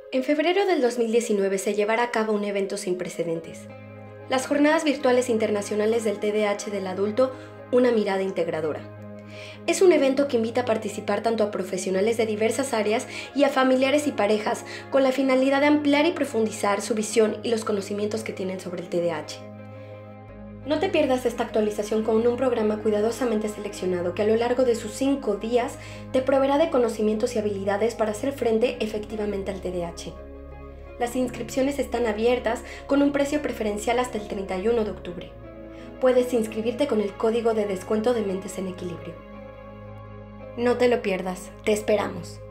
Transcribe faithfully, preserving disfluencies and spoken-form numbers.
En febrero del dos mil diecinueve se llevará a cabo un evento sin precedentes. Las Jornadas Virtuales Internacionales del T D A H del Adulto, una mirada integradora. Es un evento que invita a participar tanto a profesionales de diversas áreas y a familiares y parejas con la finalidad de ampliar y profundizar su visión y los conocimientos que tienen sobre el T D A H. No te pierdas esta actualización con un programa cuidadosamente seleccionado que a lo largo de sus cinco días te proveerá de conocimientos y habilidades para hacer frente efectivamente al T D A H. Las inscripciones están abiertas con un precio preferencial hasta el treinta y uno de octubre. Puedes inscribirte con el código de descuento de Mentes en Equilibrio. No te lo pierdas, te esperamos.